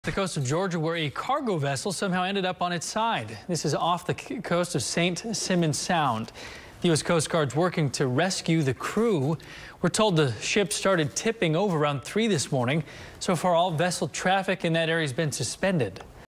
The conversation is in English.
The coast of Georgia, where a cargo vessel somehow ended up on its side. This is off the coast of St. Simons Sound. The U.S. Coast Guard's working to rescue the crew. We're told the ship started tipping over around 3 this morning. So far, all vessel traffic in that area has been suspended.